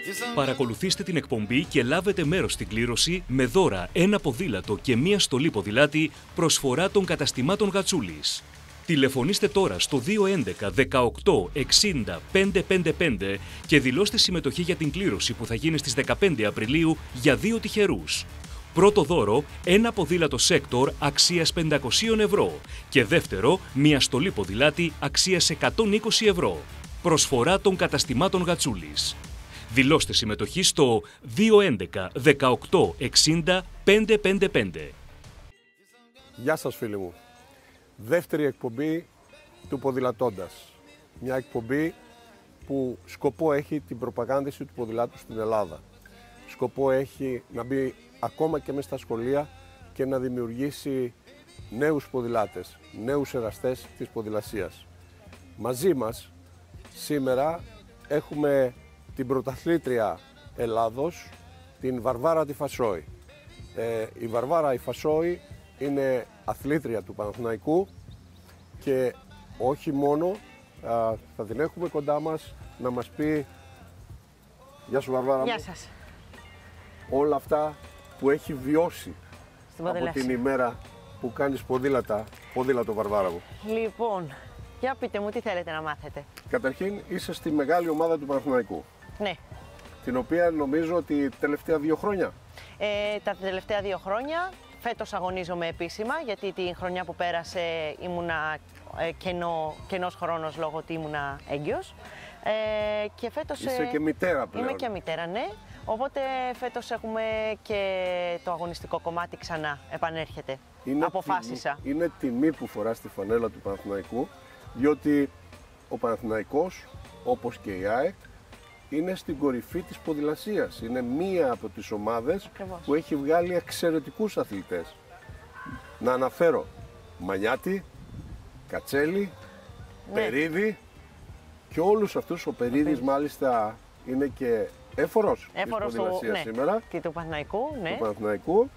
Παρακολουθήστε την εκπομπή και λάβετε μέρος στην κλήρωση με δώρα ένα ποδήλατο και μία στολή ποδηλάτη προσφορά των καταστημάτων Γατσούλης. Τηλεφωνήστε τώρα στο 211 18 60 555 και δηλώστε συμμετοχή για την κλήρωση που θα γίνει στις 15 Απριλίου για 2 τυχερούς. Πρώτο δώρο, ένα ποδήλατο Sector αξίας 500 ευρώ και δεύτερο, μία στολή ποδηλάτη αξίας 120 ευρώ. Προσφορά των καταστημάτων Γατσούλης. Δηλώστε συμμετοχή στο 211 18 60 555. Γεια σας φίλοι μου. Δεύτερη εκπομπή του Ποδηλατώντας. Μια εκπομπή που σκοπό έχει την προπαγάνδηση του ποδηλάτου στην Ελλάδα. Σκοπό έχει να μπει ακόμα και μέσα στα σχολεία και να δημιουργήσει νέους ποδηλάτες, νέους εραστές της ποδηλασίας. Μαζί μας σήμερα έχουμε την πρωταθλήτρια Ελλάδος, την Βαρβάρα τη Φασόη. Η Βαρβάρα η Φασόη είναι αθλήτρια του Παναθηναϊκού και όχι μόνο, θα την έχουμε κοντά μας να μας πει, γεια σου Βαρβάρα. Γεια σας. Όλα αυτά που έχει βιώσει από την ημέρα που κάνεις ποδήλατο Βαρβάρα μου. Λοιπόν, για πείτε μου τι θέλετε να μάθετε. Καταρχήν είσαι στη μεγάλη ομάδα του Παναθηναϊκού. Ναι. Την οποία νομίζω ότι τελευταία 2 χρόνια. Τα τελευταία 2 χρόνια. Φέτος αγωνίζομαι επίσημα, γιατί την χρονιά που πέρασε ήμουνα κενός χρόνος λόγω ότι ήμουνα έγκυος. Και φέτος, είσαι και μητέρα πλέον. Είμαι και μητέρα, ναι. Οπότε φέτος έχουμε και το αγωνιστικό κομμάτι ξανά, επανέρχεται. Αποφάσισα. Είναι τιμή που φοράς τη φανέλα του Παναθηναϊκού, διότι ο Παναθηναϊκός, όπως και η ΑΕΚ, είναι στην κορυφή της ποδηλασίας. Είναι μία από τις ομάδες που έχει βγάλει εξαιρετικούς αθλητές. Να αναφέρω Μανιάτη, Κατσέλη, ναι, Περίδη και όλους αυτούς. Ο Περίδης μάλιστα είναι και έφορος της ποδηλασίας, ναι, σήμερα. Και του Παναθηναϊκού, ναι. Του Παναθηναϊκού.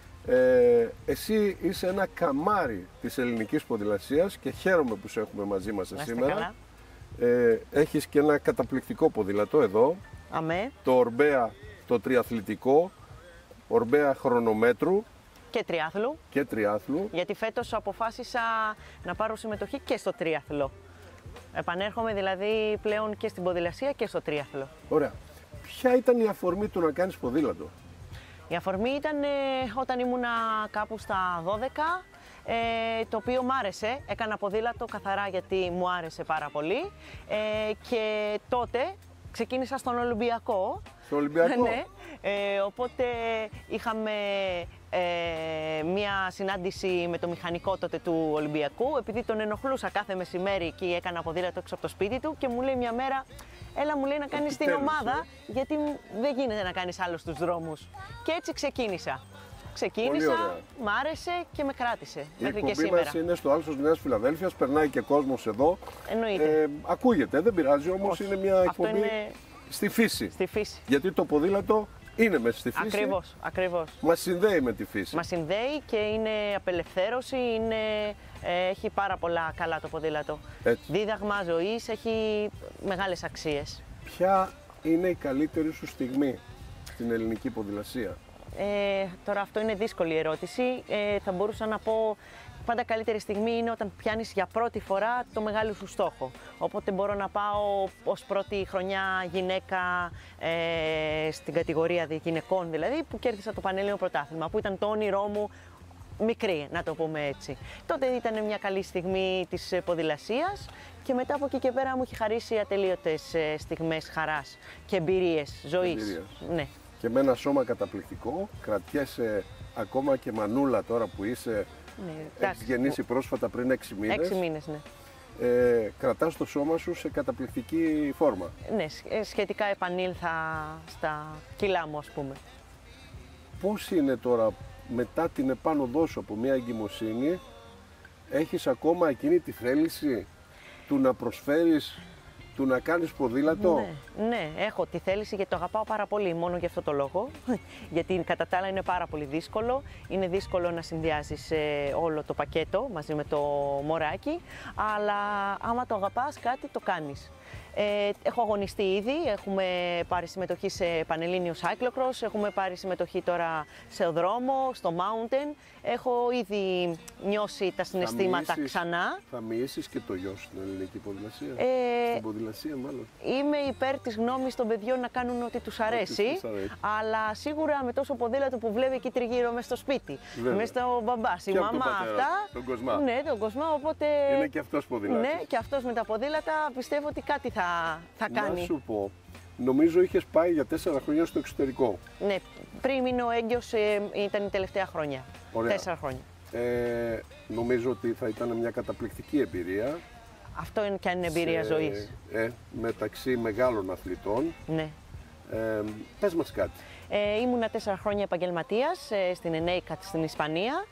Εσύ είσαι ένα καμάρι της ελληνικής ποδηλασίας και χαίρομαι που σε έχουμε μαζί μας σήμερα. Καλά. Έχεις και ένα καταπληκτικό ποδήλατο εδώ. Αμέ. Το Ορμπέα, το τριαθλητικό, Ορμπέα χρονομέτρου. Και τριάθλου. Και γιατί φέτος αποφάσισα να πάρω συμμετοχή και στο τριάθλο. Επανέρχομαι δηλαδή πλέον και στην ποδηλασία και στο τριάθλο. Ωραία. Ποια ήταν η αφορμή του να κάνεις ποδήλατο? Η αφορμή ήταν όταν ήμουνα κάπου στα 12, το οποίο μ' άρεσε. Έκανα ποδήλατο καθαρά γιατί μου άρεσε πάρα πολύ και τότε ξεκίνησα στον Ολυμπιακό. Στο Ολυμπιακό? Ναι. Οπότε είχαμε μία συνάντηση με το μηχανικό τότε του Ολυμπιακού, επειδή τον ενοχλούσα κάθε μεσημέρι και έκανα ποδήλατο έξω από το σπίτι του και μου λέει μια μέρα, έλα μου λέει να κάνεις την ομάδα, γιατί δεν γίνεται να κάνεις άλλο στους δρόμους. Και έτσι ξεκίνησα. Μ' άρεσε και με κράτησε μέχρι και σήμερα. Η εκπομπή μας είναι στο Άλσος Νέας Φιλαδέλφειας, περνάει και κόσμος εδώ. Εννοείται. Ακούγεται, δεν πειράζει, όμως είναι μια εκπομπή στη φύση. Στη φύση. Γιατί το ποδήλατο είναι μέσα στη φύση. Ακριβώς, ακριβώς. Μας συνδέει με τη φύση. Μας συνδέει και είναι απελευθέρωση, έχει πάρα πολλά καλά το ποδήλατο. Έτσι. Δίδαγμα ζωής, έχει μεγάλες αξίες. Ποια είναι η καλύτερη σου στιγμή στην ελληνική ποδηλασία? Τώρα αυτό είναι δύσκολη ερώτηση. Θα μπορούσα να πω πάντα καλύτερη στιγμή είναι όταν πιάνεις για πρώτη φορά το μεγάλο σου στόχο. Οπότε μπορώ να πάω ως πρώτη χρονιά γυναίκα στην κατηγορία γυναικών δηλαδή, που κέρδισα το Πανελλήνιο Πρωτάθλημα, που ήταν το όνειρό μου μικρή, να το πούμε έτσι. Τότε ήταν μια καλή στιγμή της ποδηλασίας και μετά από εκεί και πέρα μου έχει χαρίσει ατελείωτες στιγμές χαράς και εμπειρίες ζωής. Ναι. Και με ένα σώμα καταπληκτικό, κρατιέσαι ακόμα και μανούλα τώρα που είσαι, ναι, έχεις γεννήσει πρόσφατα πριν 6 μήνες. 6 μήνες, ναι. Κρατάς το σώμα σου σε καταπληκτική φόρμα. Ναι, σχετικά επανήλθα στα κιλά μου, ας πούμε. Πώς είναι τώρα, μετά την επάνωδό σου από μια εγκυμοσύνη, έχεις ακόμα εκείνη τη θέληση του να προσφέρεις, του να κάνεις ποδήλατο? Ναι, έχω τη θέληση γιατί το αγαπάω πάρα πολύ, μόνο γι' αυτό το λόγο. Γιατί κατά τα άλλα είναι πάρα πολύ δύσκολο. Είναι δύσκολο να συνδυάζεις όλο το πακέτο μαζί με το μωράκι, αλλά άμα το αγαπάς κάτι το κάνεις. Έχω αγωνιστεί ήδη, έχουμε πάρει συμμετοχή σε Πανελλήνιο Cyclocross, έχουμε πάρει συμμετοχή τώρα σε οδρόμο, στο mountain. Έχω ήδη νιώσει τα συναισθήματα ξανά. Θα μοιήσεις και το γιο στην ελληνική ποδηλασία, στην ποδηλασία μάλλον. Είμαι υπέρ της γνώμης των παιδιών να κάνουν ό,τι τους αρέσει, αλλά σίγουρα με τόσο ποδήλατο που βλέπει εκεί τριγύρω μες στο σπίτι, μες στο μπαμπά, η μαμά, αυτά. Τον Κοσμά. Ναι, τον Κοσμά, οπότε... Είναι και αυτός ποδηλάτης. Ναι, και αυτός με τα ποδήλατα πιστεύω ότι κάτι θα κάνει. Να σου πω, νομίζω είχες πάει για 4 χρόνια στο εξωτερικό. Ναι, πριν μείνω έγκυος ήταν η τελευταία χρόνια. Ωραία. 4 χρόνια. Νομίζω ότι θα ήταν μια καταπληκτική εμπειρία. Αυτό είναι και αν είναι εμπειρία ζωής. Μεταξύ μεγάλων αθλητών. Ναι. Πες μας κάτι. Ήμουνα 4 χρόνια επαγγελματίας στην ΕΝΕΙΚΑ στην Ισπανία.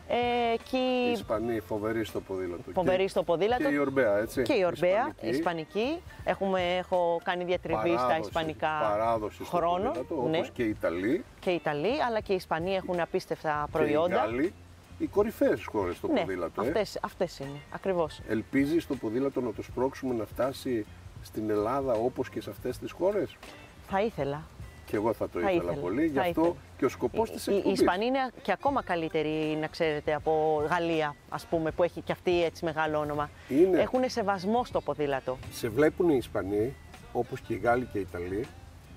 Οι Ισπανοί φοβεροί στο ποδήλατο. Φοβεροί στο ποδήλατο. Και η Ορμπέα, έτσι. Και η Ορμπέα, ισπανική. Έχω κάνει διατριβή στα ισπανικά χρόνο. Ναι. Όπως και οι Ιταλοί. Και οι Ιταλοί, αλλά και οι Ισπανοί έχουν απίστευτα προϊόντα. Και οι Γάλλοι, οι κορυφαίες χώρες στο ποδήλατο. Αυτές είναι, ακριβώς. Ελπίζεις το ποδήλατο να το σπρώξουμε να φτάσει στην Ελλάδα όπως και σε αυτές τις χώρες? Θα ήθελα. Και εγώ θα το ήθελα πολύ, γι' αυτό και ο σκοπός της εκπομπής. Οι Ισπανοί είναι και ακόμα καλύτεροι, να ξέρετε, από Γαλλία, ας πούμε, που έχει και αυτή έτσι μεγάλο όνομα. Έχουν σεβασμό στο ποδήλατο. Σε βλέπουν οι Ισπανοί, όπως και οι Γάλλοι και οι Ιταλοί,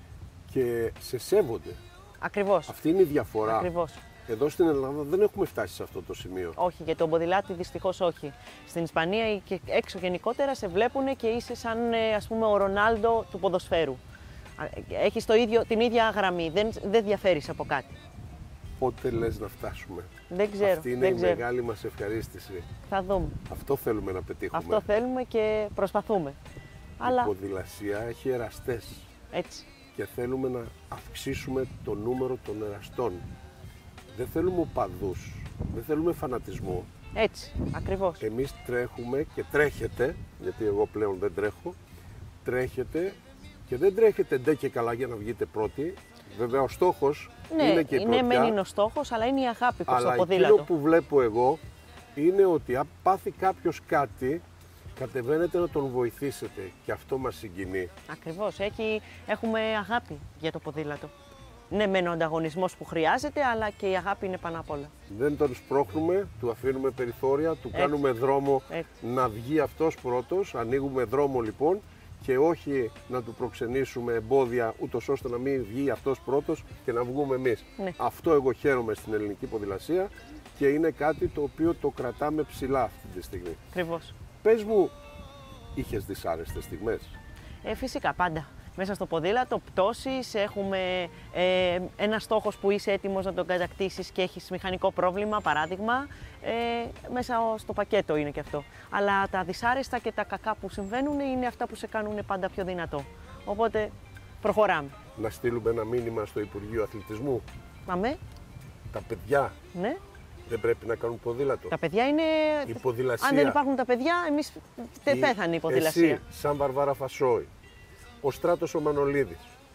και σε σέβονται. Ακριβώς. Αυτή είναι η διαφορά. Ακριβώς. Εδώ στην Ελλάδα δεν έχουμε φτάσει σε αυτό το σημείο. Όχι, για τον ποδηλάτη δυστυχώς όχι. Στην Ισπανία και έξω γενικότερα σε βλέπουν και είσαι σαν, ας πούμε, ο Ρονάλντο του ποδοσφαίρου. Έχεις την ίδια γραμμή, δεν διαφέρεις από κάτι. Πότε λες να φτάσουμε? Δεν ξέρω. Αυτή είναι η μεγάλη μας ευχαρίστηση. Θα δούμε. Αυτό θέλουμε να πετύχουμε. Αυτό θέλουμε και προσπαθούμε. Η ποδηλασία έχει εραστές. Έτσι. Και θέλουμε να αυξήσουμε το νούμερο των εραστών. Δεν θέλουμε οπαδούς, δεν θέλουμε φανατισμό. Έτσι, ακριβώς. Εμείς τρέχουμε και τρέχετε, γιατί εγώ πλέον δεν τρέχω, τρέχετε και δεν τρέχετε ντε και καλά για να βγείτε πρώτοι. Βέβαια ο στόχος είναι και η πρωτιά. Ναι, μεν είναι ο στόχος, αλλά είναι η αγάπη προς το ποδήλατο. Αλλά εκείνο που βλέπω εγώ είναι ότι αν πάθει κάποιος κάτι, κατεβαίνετε να τον βοηθήσετε και αυτό μας συγκινεί. Ακριβώς, έχουμε αγάπη για το ποδήλατο. Ναι, μεν ο ανταγωνισμός που χρειάζεται, αλλά και η αγάπη είναι πάνω απ' όλα. Δεν τον σπρώχνουμε, του αφήνουμε περιθώρια, του κάνουμε δρόμο να βγει αυτός πρώτος. Ανοίγουμε δρόμο λοιπόν και όχι να του προξενήσουμε εμπόδια, ούτως ώστε να μην βγει αυτός πρώτος και να βγούμε εμείς. Ναι. Αυτό εγώ χαίρομαι στην ελληνική ποδηλασία και είναι κάτι το οποίο το κρατάμε ψηλά αυτή τη στιγμή. Ακριβώς. Πες μου, είχες δυσάρεστες στιγμές? Φυσικά, πάντα. Μέσα στο ποδήλατο, πτώσεις, έχουμε ένα στόχος που είσαι έτοιμος να τον κατακτήσεις και έχεις μηχανικό πρόβλημα, παράδειγμα, μέσα στο πακέτο είναι και αυτό. Αλλά τα δυσάρεστα και τα κακά που συμβαίνουν είναι αυτά που σε κάνουν πάντα πιο δυνατό. Οπότε προχωράμε. Να στείλουμε ένα μήνυμα στο Υπουργείο Αθλητισμού. Αμέ. Τα παιδιά. Ναι. Δεν πρέπει να κάνουν ποδήλατο. Τα παιδιά είναι... Η ποδηλασία. Αν δεν υπάρχουν τα παιδιά, εμείς πέθανε η ποδηλασία. Εσύ, σαν Βαρβάρα Φασόη, ο Στράτος ο Μανολίδης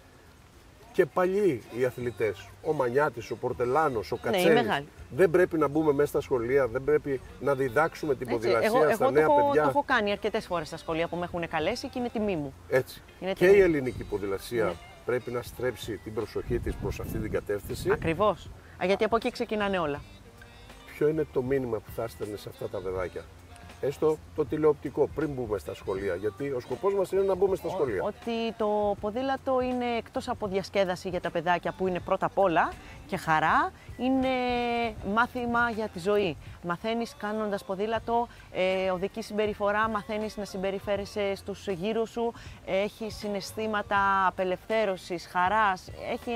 και παλιοί οι αθλητές, ο Μανιάτης, ο Πορτελάνος, ο Κατσέλης, δεν πρέπει να μπούμε μέσα στα σχολεία, δεν πρέπει να διδάξουμε την ποδηλασία στα νέα παιδιά? Το έχω κάνει αρκετές φορές στα σχολεία που με έχουν καλέσει και είναι τιμή μου. Έτσι. Και η ελληνική ποδηλασία πρέπει να στρέψει την προσοχή της προς αυτή την κατεύθυνση. Ακριβώς. Γιατί από εκεί ξεκινάνε όλα. Ποιο είναι το μήνυμα που θα έστελνε σε αυτά τα παιδάκια? Έστω το τηλεοπτικό, πριν μπούμε στα σχολεία, γιατί ο σκοπός μας είναι να μπούμε στα σχολεία. Ότι το ποδήλατο είναι εκτός από διασκέδαση για τα παιδάκια που είναι πρώτα απ' όλα και χαρά, είναι μάθημα για τη ζωή. Μαθαίνεις κάνοντας ποδήλατο, οδική συμπεριφορά, μαθαίνεις να συμπεριφέρεσαι στους γύρω σου, έχει συναισθήματα απελευθέρωσης, χαράς, έχει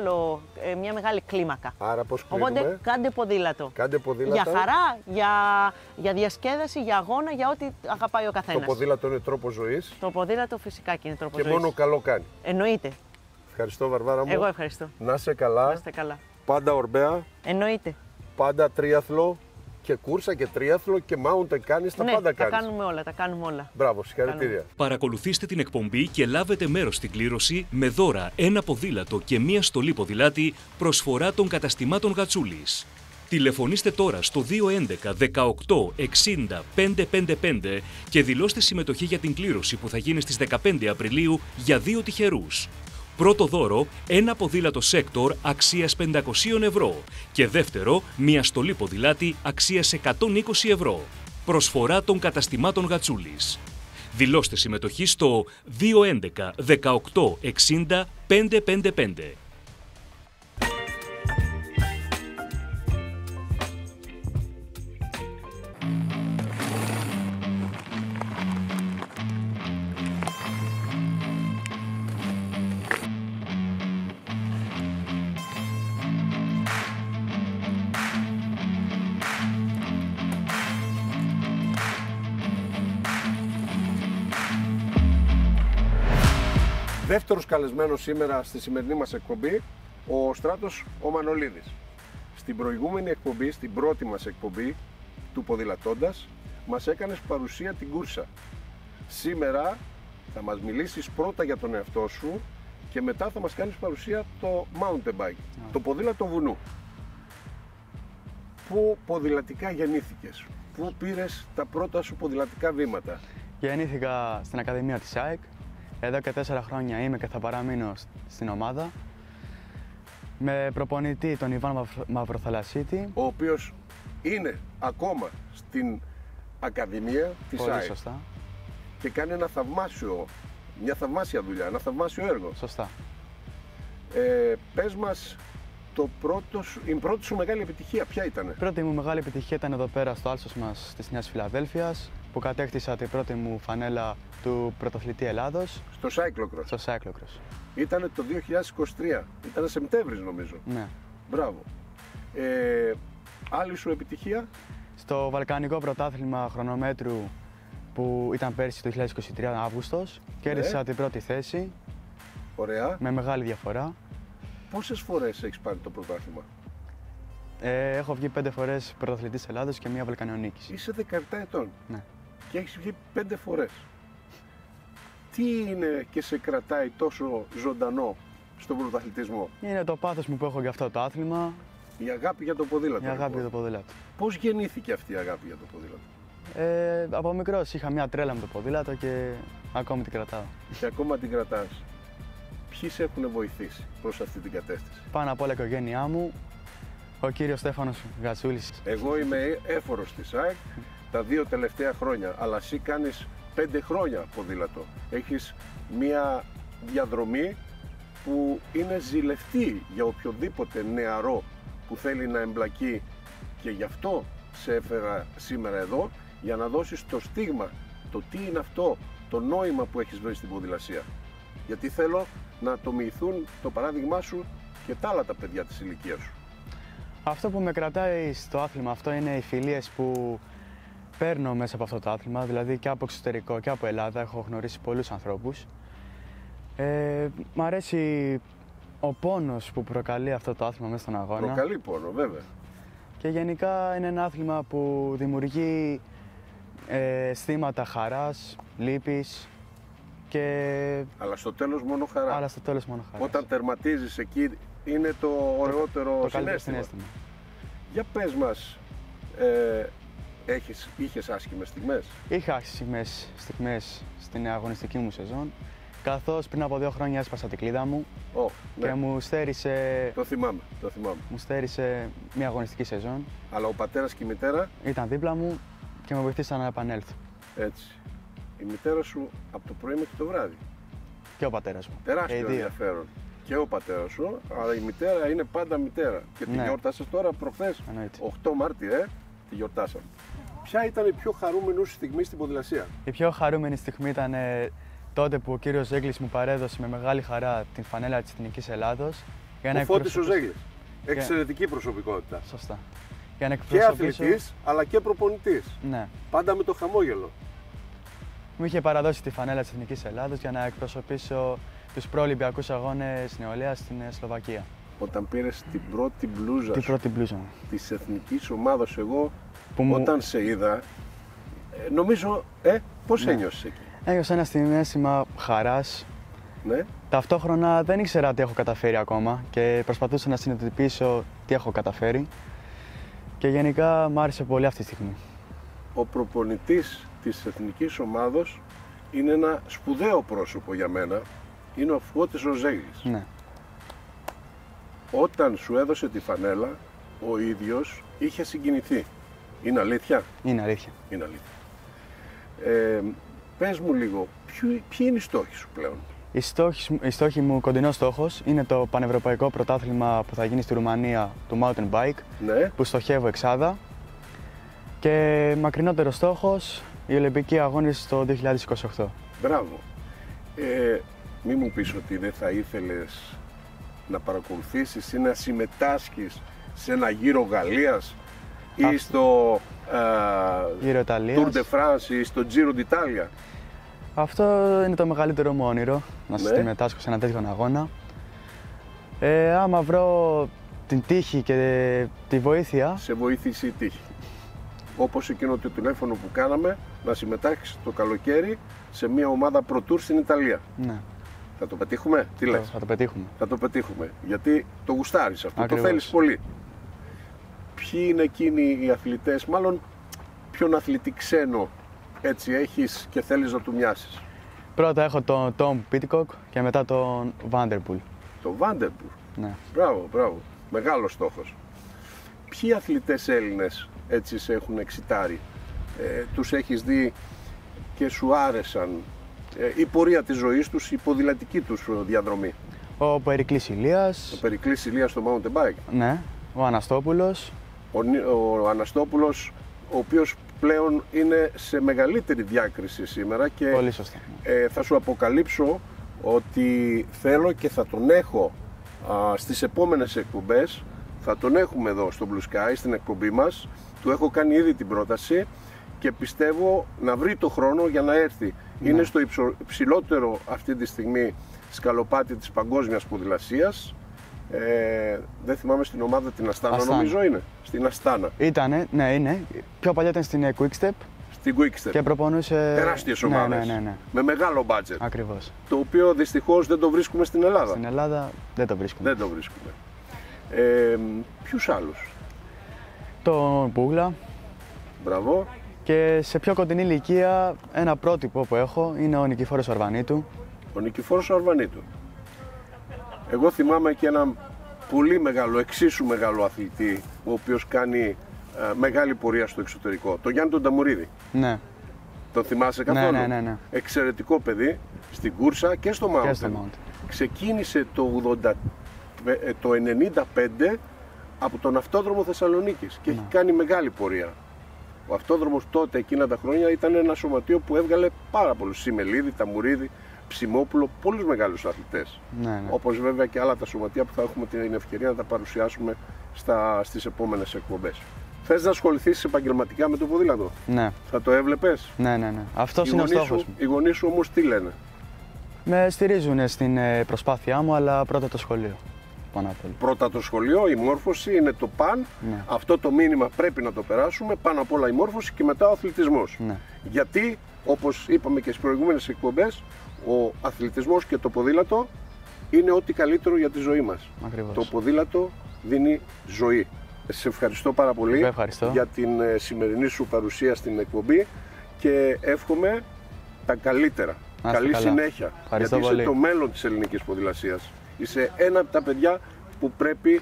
μια μεγάλη κλίμακα. Άρα πώς κλείνουμε? Οπότε κάντε ποδήλατο. Κάντε ποδήλατο. Για χαρά, για διασκέδαση, για αγώνα, για ό,τι αγαπάει ο καθένας. Το ποδήλατο είναι τρόπος ζωής. Το ποδήλατο φυσικά και είναι τρόπος ζωής. Και μόνο καλό κάνει. Εννοείται. Ευχαριστώ, Βαρβάρα μου. Εγώ ευχαριστώ. Να είσαι καλά. Να είστε καλά. Πάντα Ορμπέα. Εννοείται. Πάντα τρίαθλο και κούρσα και τρίαθλο και mountain κάνεις, τα πάντα κάνεις. Τα κάνουμε όλα, τα κάνουμε όλα. Μπράβο, συγχαρητήρια. Παρακολουθήστε την εκπομπή και λάβετε μέρος στην κλήρωση με δώρα ένα ποδήλατο και μία στολή ποδηλάτη προσφορά των καταστημάτων Γατσούλης. Τηλεφωνήστε τώρα στο 211 18 60 555 και δηλώστε συμμετοχή για την κλήρωση που θα γίνει στις 15 Απριλίου για 2 τυχερούς. Πρώτο δώρο, ένα ποδήλατο Sector αξίας 500 ευρώ και δεύτερο, μια στολή ποδηλάτη αξίας 120 ευρώ. Προσφορά των καταστημάτων Γατσούλης. Δηλώστε συμμετοχή στο 211 18 60 555. Δεύτερος καλεσμένος σήμερα στη σημερινή μας εκπομπή, ο Στράτος ο Μανολίδης. Στην προηγούμενη εκπομπή, στην πρώτη μας εκπομπή του Ποδηλατώντας, μας έκανες παρουσία την κούρσα. Σήμερα θα μας μιλήσεις πρώτα για τον εαυτό σου και μετά θα μας κάνεις παρουσία το mountain bike, το ποδήλατο βουνού. Πού ποδηλατικά γεννήθηκες, πού πήρες τα πρώτα σου ποδηλατικά βήματα? Γεννήθηκα στην Ακαδημία της ΑΕΚ. Εδώ και 4 χρόνια είμαι και θα παραμείνω στην ομάδα. Με προπονητή τον Ιβάν Μαυροθαλασσίτη. Ο οποίος είναι ακόμα στην Ακαδημία της ΑΕΚ. Σωστά. Και κάνει μια θαυμάσια δουλειά, ένα θαυμάσιο έργο. Σωστά. Πες μας, η πρώτη σου μεγάλη επιτυχία ποια ήτανε? Η πρώτη μου μεγάλη επιτυχία ήταν εδώ πέρα στο άλσος μας της Νέας Φιλαδέλφειας, που κατέκτησα την πρώτη μου φανέλα του πρωταθλητή Ελλάδος. Στο Cyclocross. Στο Cyclocross. Ήτανε το 2023, ήτανε Σεπτέμβρης νομίζω. Ναι. Μπράβο. Άλλη σου επιτυχία? Στο Βαλκανικό Πρωτάθλημα Χρονομέτρου που ήταν πέρσι το 2023 Αύγουστος, κέρδισα την πρώτη θέση. Ωραία. Με μεγάλη διαφορά. Πόσες φορές έχεις πάρει το πρωτάθλημα? Έχω βγει 5 φορές πρωταθλητής Ελλάδος και μία βαλκανιονίκης. Είσαι 17 ετών. Ναι. Και έχεις βγει 5 φορές. Τι είναι και σε κρατάει τόσο ζωντανό στον πρωταθλητισμό? Είναι το πάθος μου που έχω για αυτό το άθλημα. Η αγάπη για το ποδήλατο. Η αγάπη για το ποδήλατο. Πώς γεννήθηκε αυτή η αγάπη για το ποδήλατο? Από μικρός είχα μια τρέλα με το ποδήλατο και ακόμη την κρατάω. Και ακόμα την κρατάς. Ποιοι σε έχουν βοηθήσει προς αυτή την κατεύθυνση? Πάνω απ' όλα η οικογένειά μου, ο κύριος Στέφανος Γατσούλης. Εγώ είμαι έφορος της ΑΕΚ τα 2 τελευταία χρόνια, αλλά εσύ κάνεις 5 χρόνια ποδήλατο. Έχεις μια διαδρομή που είναι ζηλευτή για οποιοδήποτε νεαρό που θέλει να εμπλακεί, και γι' αυτό σε έφερα σήμερα εδώ, για να δώσεις το στίγμα, το τι είναι αυτό, το νόημα που έχεις βρει στην ποδηλασία. Γιατί θέλω να το μοιηθούν το παράδειγμά σου και τα άλλα τα παιδιά της ηλικίας σου. Αυτό που με κρατάει στο άθλημα αυτό είναι οι φιλίες που παίρνω μέσα από αυτό το άθλημα, δηλαδή και από εξωτερικό και από Ελλάδα. Έχω γνωρίσει πολλούς ανθρώπους. Μ' αρέσει ο πόνος που προκαλεί αυτό το άθλημα μέσα στον αγώνα. Προκαλεί πόνο, βέβαια. Και γενικά είναι ένα άθλημα που δημιουργεί αισθήματα χαράς, λύπης Αλλά στο τέλος μόνο χαρά. Όταν τερματίζεις εκεί είναι το ωραιότερο συναίσθημα. Για πες μας, είχες άσχημες στιγμές? Είχα άσχημες στιγμές στην αγωνιστική μου σεζόν, καθώς πριν από 2 χρόνια έσπασα την κλίδα μου και μου στέρισε... Το θυμάμαι. Μου στέρισε μια αγωνιστική σεζόν. Αλλά ο πατέρας και η μητέρα? Ήταν δίπλα μου και με βοηθήσαν να επανέλθω. Έτσι. Η μητέρα σου από το πρωί μέχρι το βράδυ? Και ο πατέρας μου. Τεράστιο ενδιαφέρον. Και ο πατέρας σου, αλλά η μητέρα είναι πάντα μητέρα. Και τη γιόρτασες τώρα προχθές, 8 Μάρτη, τη γιορτάσαμε. Ποια ήταν η πιο χαρούμενη σου στιγμή στην ποδηλασία? Η πιο χαρούμενη στιγμή ήταν τότε που ο κύριος Ζέγλης μου παρέδωσε με μεγάλη χαρά την φανέλα της Εθνικής Ελλάδος. Ο Φώτης ο Ζέγλης. Εξαιρετική προσωπικότητα. Σωστά. Και αθλητής, αλλά και προπονητής. Ναι. Πάντα με το χαμόγελο. Μου είχε παραδώσει τη φανέλα της Εθνικής Ελλάδος για να εκπροσωπήσω τους προολυμπιακούς αγώνες νεολαίας στην Σλοβακία. Όταν πήρες την πρώτη μπλούζα, της εθνικής ομάδας, εγώ όταν σε είδα, νομίζω, πώς ένιωσες εκεί? Ένιωσα ένα συναίσθημα χαράς. Ναι. Ταυτόχρονα δεν ήξερα τι έχω καταφέρει ακόμα και προσπαθούσα να συνειδητοποιήσω τι έχω καταφέρει. Και γενικά μου άρεσε πολύ αυτή τη στιγμή. Ο προπονητής της εθνικής ομάδος είναι ένα σπουδαίο πρόσωπο για μένα. Είναι ο Φώτης ο Ζέγλης. Ναι. Όταν σου έδωσε τη φανέλα, ο ίδιος είχε συγκινηθεί. Είναι αλήθεια? Είναι αλήθεια. Είναι αλήθεια. Πες μου λίγο, ποιοι είναι οι στόχοι σου πλέον? Η στόχη μου, κοντινός στόχος, είναι το πανευρωπαϊκό πρωτάθλημα που θα γίνει στη Ρουμανία του mountain bike, Ναι. που στοχεύω εξάδα. Και μακρινότερος στόχος, οι Ολυμπικοί Αγώνες το 2028. Μπράβο. Μη μου πεις ότι δεν θα ήθελες να παρακολουθήσεις ή να συμμετάσχεις σε ένα γύρο Γαλλίας ή στο Γύρο Ιταλίας. Tour de France ή στο Giro d'Italia. Αυτό είναι το μεγαλύτερο μου όνειρο, να Ναι. συμμετάσχω σε ένα τέτοιο αγώνα. Άμα βρω την τύχη και τη βοήθεια, Σε βοήθησε η τύχη. Όπως εκείνο το τηλέφωνο που κάναμε, να συμμετάσχεις το καλοκαίρι σε μια ομάδα Pro Tour στην Ιταλία. ναι, Θα το πετύχουμε? Τι λες? θα το πετύχουμε. Θα το πετύχουμε. Γιατί το γουστάρεις αυτό, Ακριβώς. το θέλεις πολύ. Ποιοι είναι εκείνοι οι αθλητές, μάλλον ποιον αθλητή ξένο έτσι έχεις και θέλεις να του μοιάσεις? Πρώτα έχω τον Tom Pitcock και μετά τον Vanderpool. Το Vanderpool. Ναι. Μπράβο, μπράβο. Μεγάλος στόχος. Ποιοι αθλητές Έλληνες έτσι σε έχουν εξητάρει? Τους έχεις δει και σου άρεσαν? Η πορεία της ζωής τους, η ποδηλατική τους διαδρομή? Ο Περικλής Ηλίας, Ο Περικλής Ηλίας στο mountain bike. ναι, ο Αναστόπουλος, Ο Αναστόπουλος, ο οποίος πλέον είναι σε μεγαλύτερη διάκριση σήμερα και πολύ σωστά. θα σου αποκαλύψω ότι θέλω και θα τον έχω στις επόμενες εκπομπές. Θα τον έχουμε εδώ στο Blue Sky, στην εκπομπή μας. Του έχω κάνει ήδη την πρόταση και πιστεύω να βρει το χρόνο για να έρθει. Ναι. Είναι στο υψηλότερο αυτή τη στιγμή σκαλοπάτι της παγκόσμιας ποδηλασίας. Δεν θυμάμαι στην ομάδα την Αστάνα, νομίζω είναι. Στην Αστάνα. Ήτανε, ναι, είναι. Πιο παλιά ήταν στην Quickstep Στην Quickstep. και προπονούσε... Τεράστιες ομάδες. Ναι. Με μεγάλο budget. Ακριβώς. Το οποίο δυστυχώς δεν το βρίσκουμε στην Ελλάδα. Στην Ελλάδα δεν το βρίσκουμε. Δεν το βρίσκουμε. Ποιους άλλους? Τον Μπούγλα. Μπράβο. Και σε πιο κοντινή ηλικία ένα πρότυπο που έχω είναι ο Νικηφόρος Αρβανίτου. Ο Νικηφόρος Αρβανίτου. Εγώ θυμάμαι και ένα πολύ μεγάλο, εξίσου μεγάλο αθλητή, ο οποίος κάνει μεγάλη πορεία στο εξωτερικό. Τον Γιάννη τον Ταμουρίδη. Ναι, Τον θυμάσαι καθόλου? ναι. Εξαιρετικό παιδί στην κούρσα και στο mountain. Και στο mountain. Ξεκίνησε το 95 από τον Αυτόδρομο Θεσσαλονίκης και έχει κάνει μεγάλη πορεία. Ο Αυτόδρομος τότε, εκείνα τα χρόνια, ήταν ένα σωματείο που έβγαλε πάρα πολλούς. Σιμελίδη, Ταμουρίδη, Ψιμόπουλο, πολλούς μεγάλους αθλητές. Ναι. Όπως βέβαια και άλλα τα σωματεία που θα έχουμε την ευκαιρία να τα παρουσιάσουμε στις επόμενες εκπομπές. Θες να ασχοληθείς επαγγελματικά με το ποδήλατο? Ναι, Θα το έβλεπες? ναι. Αυτός είναι ο στόχος μου. Οι γονείς σου όμως τι λένε? Με στηρίζουν στην προσπάθειά μου, αλλά πρώτα το σχολείο. Πάνω απ' όλα. Πρώτα το σχολείο, η μόρφωση είναι το παν. Ναι. Αυτό το μήνυμα πρέπει να το περάσουμε. Πάνω απ' όλα η μόρφωση και μετά ο αθλητισμός. Ναι. Γιατί, όπως είπαμε και στις προηγούμενες εκπομπές, ο αθλητισμός και το ποδήλατο είναι ό,τι καλύτερο για τη ζωή μας. Ακριβώς. Το ποδήλατο δίνει ζωή. Σε ευχαριστώ πάρα πολύ Ευχαριστώ. για την σημερινή σου παρουσία στην εκπομπή και εύχομαι τα καλύτερα. Να είστε Καλή καλά. συνέχεια. Ευχαριστώ γιατί πολύ. είσαι το μέλλον της ελληνικής ποδηλασίας. Είσαι ένα από τα παιδιά που πρέπει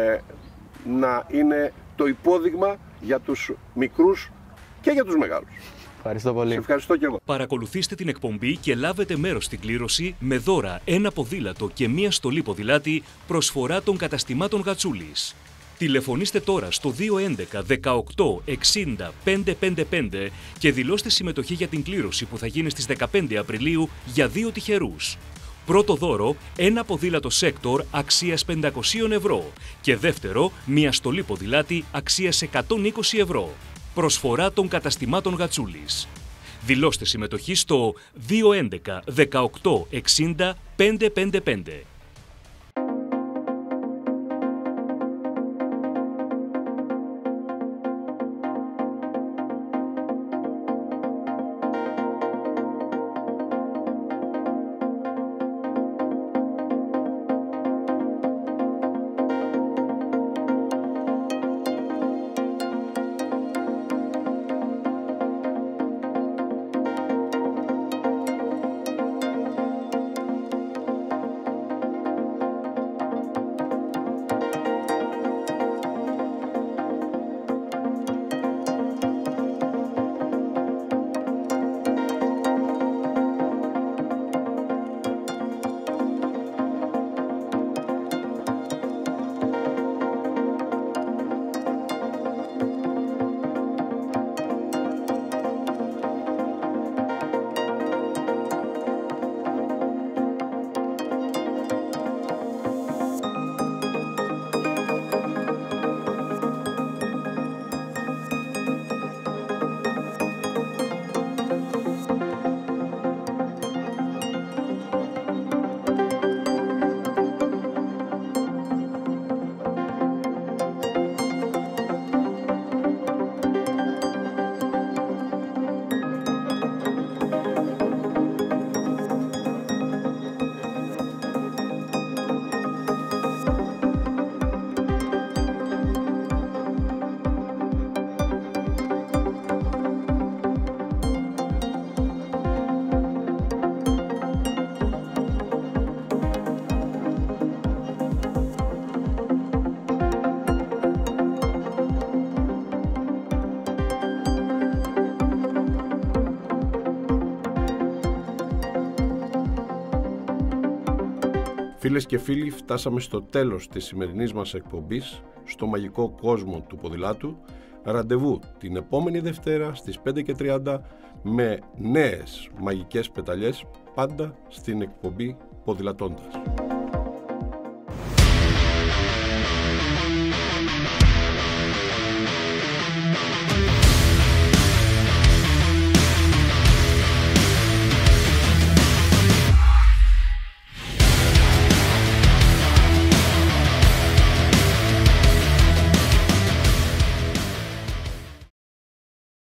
να είναι το υπόδειγμα για τους μικρούς και για τους μεγάλους. Ευχαριστώ πολύ. Σε ευχαριστώ και εγώ. Παρακολουθήστε την εκπομπή και λάβετε μέρος στην κλήρωση με δώρα ένα ποδήλατο και μία στολή ποδηλάτη προσφορά των καταστημάτων Γατσούλης. Τηλεφωνήστε τώρα στο 211 18 60 555 και δηλώστε συμμετοχή για την κλήρωση που θα γίνει στις 15 Απριλίου για 2 τυχερούς. Πρώτο δώρο, ένα ποδήλατο Sector αξίας 500 ευρώ και δεύτερο, μία στολή ποδηλάτη αξίας 120 ευρώ. Προσφορά των καταστημάτων Γατσούλης. Δηλώστε συμμετοχή στο 211 18 60 555. Φίλες και φίλοι, φτάσαμε στο τέλος της σημερινής μας εκπομπής, στο μαγικό κόσμο του ποδηλάτου. Ραντεβού την επόμενη Δευτέρα στις 5:30 με νέες μαγικές πεταλιές, πάντα στην εκπομπή Ποδηλατώντας.